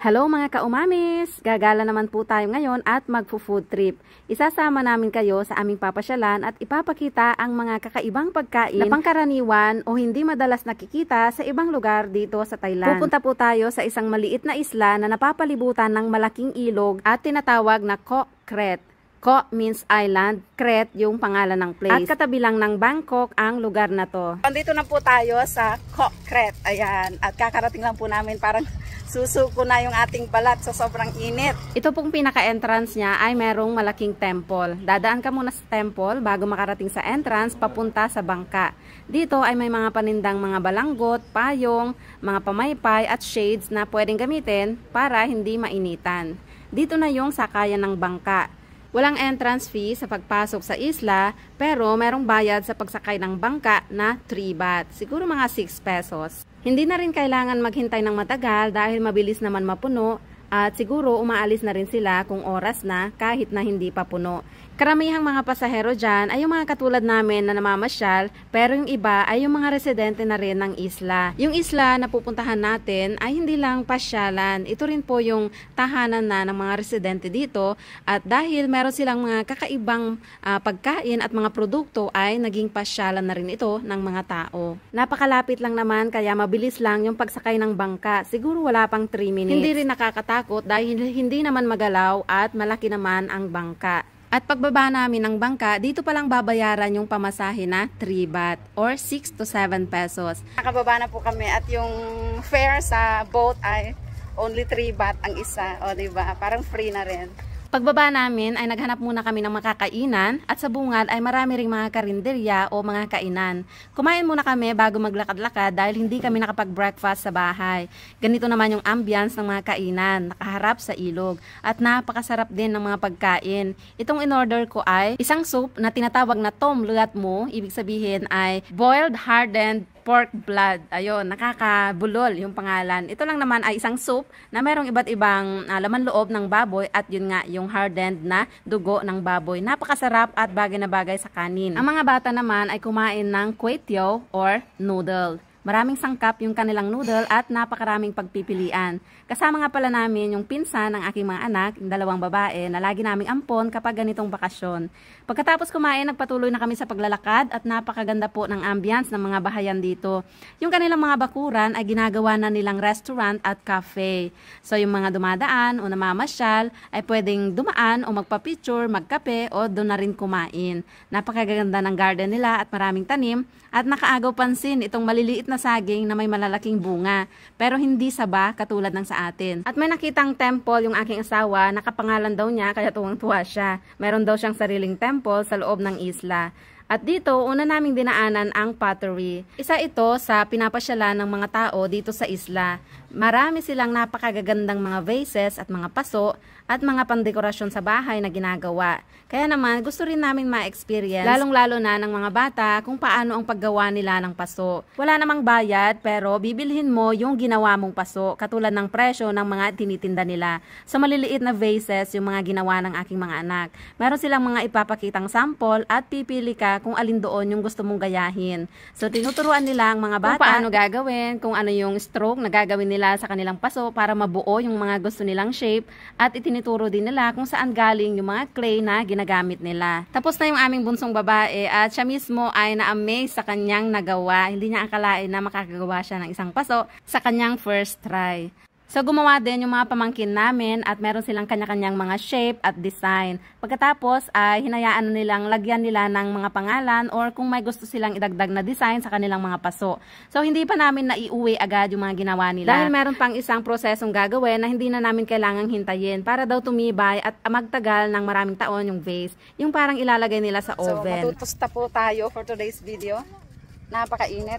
Hello mga kaumamis! Gagala naman po tayo ngayon at magpo-food trip. Isasama namin kayo sa aming papasyalan at ipapakita ang mga kakaibang pagkain na pangkaraniwan o hindi madalas nakikita sa ibang lugar dito sa Thailand. Pupunta po tayo sa isang maliit na isla na napapalibutan ng malaking ilog at tinatawag na Koh Kret. Koh means island, Kret yung pangalan ng place. At katabi lang ng Bangkok ang lugar na to. Andito na po tayo sa Koh Kret. Ayan. At kakarating lang po namin, parang susuko na yung ating balat sa sobrang init. Ito pong pinaka-entrance niya ay merong malaking temple. Dadaan ka muna sa temple bago makarating sa entrance papunta sa bangka. Dito ay may mga panindang mga balanggot, payong, mga pamaypay at shades na pwedeng gamitin para hindi mainitan. Dito na yung sakayan ng bangka. Walang entrance fee sa pagpasok sa isla, pero merong bayad sa pagsakay ng bangka na 3 baht. Siguro mga 6 pesos. Hindi na rin kailangan maghintay ng matagal dahil mabilis naman mapuno at siguro umaalis na rin sila kung oras na kahit na hindi pa puno. Karamihang mga pasahero dyan ay yung mga katulad namin na namamasyal, pero yung iba ay yung mga residente na rin ng isla. Yung isla na pupuntahan natin ay hindi lang pasyalan. Ito rin po yung tahanan na ng mga residente dito at dahil meron silang mga kakaibang pagkain at mga produkto ay naging pasyalan na rin ito ng mga tao. Napakalapit lang naman kaya mabilis lang yung pagsakay ng bangka. Siguro wala pang 3 minutes. Hindi rin nakakatakot dahil hindi naman magalaw at malaki naman ang bangka. At pagbaba namin ng bangka, dito palang babayaran yung pamasahe na 3 baht or 6 to 7 pesos. Nakababa na po kami at yung fare sa boat ay only 3 baht ang isa. O diba? Parang free na rin. Pagbaba namin ay naghanap muna kami ng makakainan at sa bungad ay marami ring mga karinderya o mga kainan. Kumain muna kami bago maglakad-lakad dahil hindi kami nakapag-breakfast sa bahay. Ganito naman yung ambience ng mga kainan, nakaharap sa ilog at napakasarap din ng mga pagkain. Itong in-order ko ay isang soup na tinatawag na tom lulat mo, ibig sabihin ay boiled hardened pork blood. Ayun, nakakabulol yung pangalan. Ito lang naman ay isang soup na merong iba't ibang laman loob ng baboy at yun nga, yung hardened na dugo ng baboy. Napakasarap at bagay na bagay sa kanin. Ang mga bata naman ay kumain ng kway teow or noodle. Maraming sangkap yung kanilang noodle at napakaraming pagpipilian. Kasama nga pala namin yung pinsan ng aking mga anak, yung 2 babae, na lagi naming ampon kapag ganitong bakasyon. Pagkatapos kumain, nagpatuloy na kami sa paglalakad at napakaganda po ng ambience ng mga bahayan dito. Yung kanilang mga bakuran ay ginagawa na nilang restaurant at cafe. So yung mga dumadaan o namamasyal ay pwedeng dumaan o magpa-picture, magkape o doon na rin kumain. Napakaganda ng garden nila at maraming tanim at nakaagaw pansin itong maliliit na saging na may malalaking bunga pero hindi saba katulad ng sa atin. At may nakitang temple yung aking asawa, nakapangalan daw niya kaya tuwang-tuwa siya. Meron daw siyang sariling temple sa loob ng isla. At dito, una naming dinaanan ang pottery. Isa ito sa pinapasyalan ng mga tao dito sa isla. Marami silang napakagagandang mga vases at mga paso at mga pandekorasyon sa bahay na ginagawa. Kaya naman, gusto rin namin ma-experience, lalong-lalo na ng mga bata, kung paano ang paggawa nila ng paso. Wala namang bayad, pero bibilhin mo yung ginawa mong paso, katulad ng presyo ng mga tinitinda nila. Sa maliliit na vases, yung mga ginawa ng aking mga anak. Meron silang mga ipapakitang sample at pipili ka kung alin doon yung gusto mong gayahin. So, tinuturuan nila ang mga bata kung paano gagawin, kung ano yung stroke na gagawin nila sa kanilang paso para mabuo yung mga gusto nilang shape at itinuturo din nila kung saan galing yung mga clay na ginagamit nila. Tapos na yung aming bunsong babae at siya mismo ay na-amaze sa kanyang nagawa. Hindi niya akalain na makakagawa siya ng isang paso sa kanyang first try. So, gumawa din yung mga pamangkin namin at meron silang kanya-kanyang mga shape at design. Pagkatapos ay hinayaan na nilang lagyan nila ng mga pangalan or kung may gusto silang idagdag na design sa kanilang mga paso. So, hindi pa namin naiuwi agad yung mga ginawa nila. Dahil meron pang isang prosesong gagawin na hindi na namin kailangang hintayin para daw tumibay at magtagal ng maraming taon yung vase. Yung parang ilalagay nila sa oven. So, matutusta po tayo for today's video. Napakainit.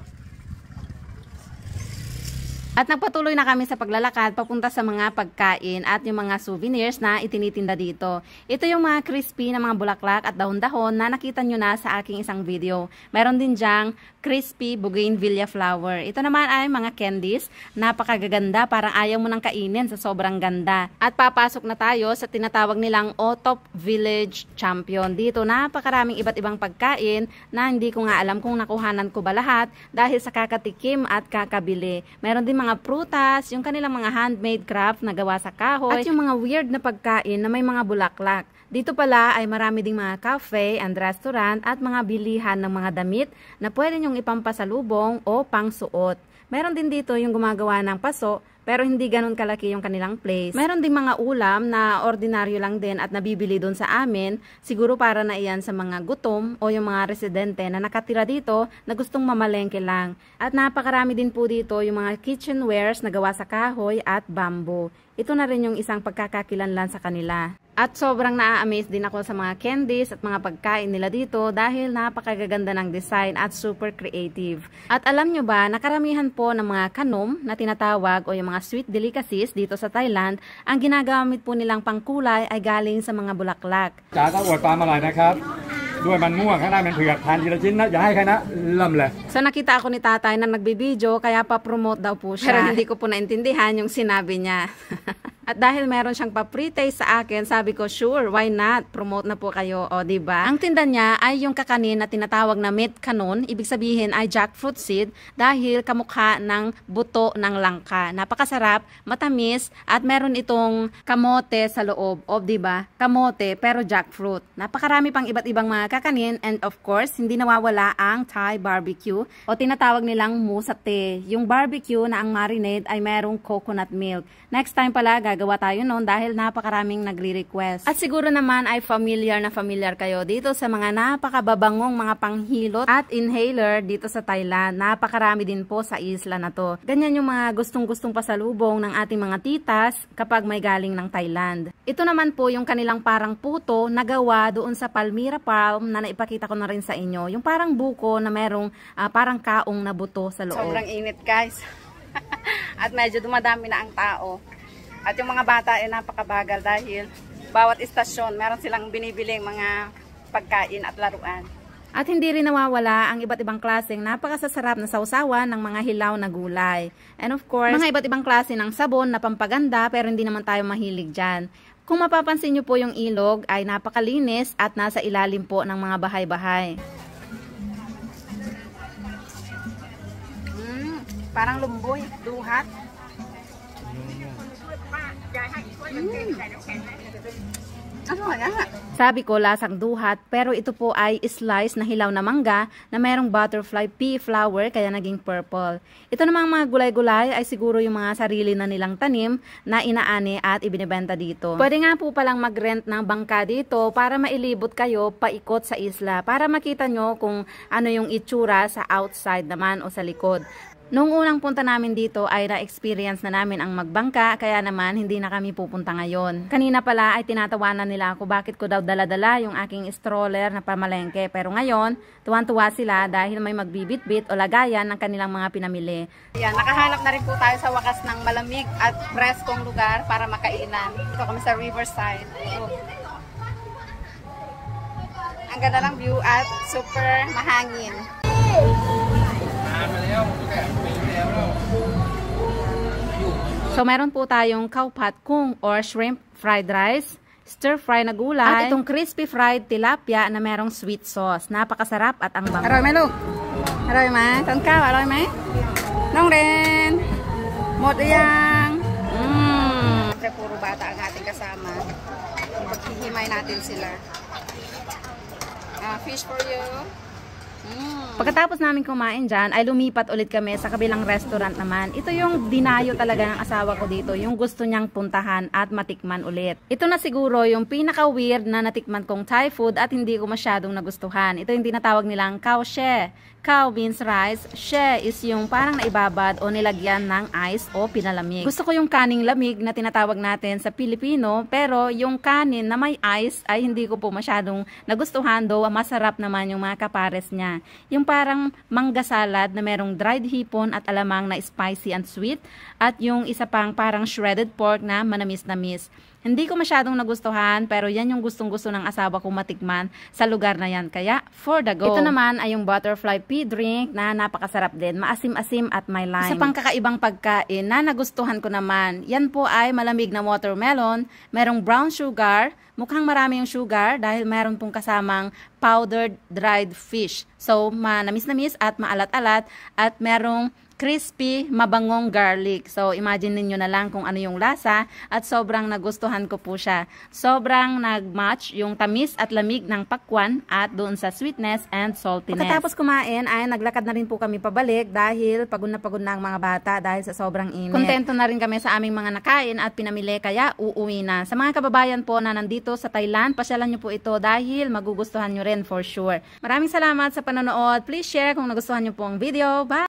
At nagpatuloy na kami sa paglalakad papunta sa mga pagkain at yung mga souvenirs na itinitinda dito. Ito yung mga crispy na mga bulaklak at dahon-dahon na nakita nyo na sa aking isang video. Meron din dyang crispy bougainvillea flower. Ito naman ay mga candies. Napakagaganda, parang ayaw mo nang kainin sa sobrang ganda. At papasok na tayo sa tinatawag nilang Otop Village Champion. Dito napakaraming iba't ibang pagkain na hindi ko nga alam kung nakuhanan ko ba lahat dahil sa kakatikim at kakabili. Meron din mga mga prutas, yung kanilang mga handmade craft na gawa sa kahoy, at yung mga weird na pagkain na may mga bulaklak. Dito pala ay marami ding mga cafe and restaurant at mga bilihan ng mga damit na pwede nyong ipampasalubong o pangsuot. Meron din dito yung gumagawa ng paso, pero hindi ganun kalaki yung kanilang place. Meron ding mga ulam na ordinaryo lang din at nabibili doon sa amin. Siguro para na iyan sa mga gutom o yung mga residente na nakatira dito na gustong mamalengke lang. At napakarami din po dito yung mga kitchenwares na gawa sa kahoy at bamboo. Ito na rin yung isang pagkakakilanlan sa kanila. At sobrang naa-amaze din ako sa mga candies at mga pagkain nila dito dahil napakagaganda ng design at super creative. At alam nyo ba, nakaramihan po ng mga kanom na tinatawag o yung mga sweet delicacies dito sa Thailand, ang ginagamit po nilang pangkulay ay galing sa mga bulaklak. จ๋าก็อวดความอร่อยนะครับด้วยมันม่วงข้างหน้าเป็นเผือกทานทีละชิ้นนะอย่าให้ใครนะเริ่มเลย So nakita ako ni tatay na nagbibideo kaya pa-promote daw po siya. Pero hindi ko po naintindihan yung sinabi niya. At dahil meron siyang pa-pre-taste sa akin, sabi ko, sure, why not? Promote na po kayo, o diba? Ang tinda niya ay yung kakanin na tinatawag na meat canon, ibig sabihin ay jackfruit seed dahil kamukha ng buto ng langka. Napakasarap, matamis, at meron itong kamote sa loob, o diba? Kamote, pero jackfruit. Napakarami pang iba't ibang mga kakanin, and of course, hindi nawawala ang Thai barbecue, o tinatawag nilang musate. Yung barbecue na ang marinade ay merong coconut milk. Next time pala, gagawa tayo noon dahil napakaraming nagre-request. At siguro naman ay familiar na familiar kayo dito sa mga napakababangong mga panghilot at inhaler dito sa Thailand. Napakarami din po sa isla na to. Ganyan yung mga gustong-gustong pasalubong ng ating mga titas kapag may galing ng Thailand. Ito naman po yung kanilang parang puto na gawa doon sa Palmyra palm na naipakita ko na rin sa inyo. Yung parang buko na merong parang kaong na buto sa loob. Sobrang init guys. At medyo dumadami na ang tao. At yung mga bata ay napakabagal dahil bawat istasyon meron silang binibiling mga pagkain at laruan. At hindi rin nawawala ang iba't ibang klaseng napakasasarap na sausawan ng mga hilaw na gulay. And of course, mga iba't ibang klase ng sabon na pampaganda pero hindi naman tayo mahilig dyan. Kung mapapansin nyo po yung ilog ay napakalinis at nasa ilalim po ng mga bahay-bahay. Parang lumboy, duhat. Ano nga? Sabi ko lasang duhat, pero ito po ay slice na hilaw na mangga na merong butterfly pea flower kaya naging purple. Ito namang mga gulay-gulay ay siguro yung mga sarili na nilang tanim na inaani at ibinebenta dito. Pwede nga po palang mag-rent ng bangka dito para mailibot kayo paikot sa isla para makita nyo kung ano yung itsura sa outside naman o sa likod. Noong unang punta namin dito ay na-experience na namin ang magbangka kaya naman hindi na kami pupunta ngayon. Kanina pala ay tinatawanan nila ako bakit ko daw dala-dala yung aking stroller na pamalengke. Pero ngayon, tuwan-tuwa sila dahil may magbibit-bit o lagayan ng kanilang mga pinamili. Yan, nakahanap na rin po tayo sa wakas ng malamig at preskong lugar para makainan. Ito kami sa Riverside. Ang ganda ng view at super mahangin. So meron po tayong khao phat kung or shrimp fried rice, stir fry na gulay, at itong crispy fried tilapia na merong sweet sauce. Napakasarap at ang bango. Aroyไหมลูก Aroyไหม ต้นข้าว Aroyไหม น้องเรน หมดหรือยัง Siyempre puro bata ang ating kasama. Paghihimay natin sila. Fish for you. Pagkatapos namin kumain dyan, ay lumipat ulit kami sa kabilang restaurant naman. Ito yung dinayo talaga ng asawa ko dito, yung gusto niyang puntahan at matikman ulit. Ito na siguro yung pinaka-weird na natikman kong Thai food at hindi ko masyadong nagustuhan. Ito yung tinatawag nilang khao she. Khao means rice, she is yung parang naibabad o nilagyan ng ice o pinalamig. Gusto ko yung kaning lamig na tinatawag natin sa Pilipino, pero yung kanin na may ice ay hindi ko po masyadong nagustuhan, though masarap naman yung mga kapares niya. Yung parang mangga salad na merong dried hipon at alamang na spicy and sweet, at yung isa pang parang shredded pork na manamis-namis. Hindi ko masyadong nagustuhan, pero yan yung gustong-gusto ng asawa ko matikman sa lugar na yan. Kaya, for the go. Ito naman ay yung butterfly pea drink na napakasarap din. Maasim-asim at may lime. Isa pang kakaibang pagkain na nagustuhan ko naman. Yan po ay malamig na watermelon. Merong brown sugar. Mukhang marami yung sugar dahil meron pong kasamang powdered dried fish. So, manamis-namis at maalat-alat. At merong crispy, mabangong garlic. So, imagine niyo na lang kung ano yung lasa at sobrang nagustuhan ko po siya. Sobrang nag-match yung tamis at lamig ng pakwan at doon sa sweetness and saltiness. Pagkatapos kumain ay naglakad na rin po kami pabalik dahil pagod na ang mga bata dahil sa sobrang init. Kontento na rin kami sa aming mga nakain at pinamili kaya uuwi na. Sa mga kababayan po na nandito sa Thailand, pasyalan nyo po ito dahil magugustuhan nyo rin for sure. Maraming salamat sa panonood. Please share kung nagustuhan nyo po ang video. Bye!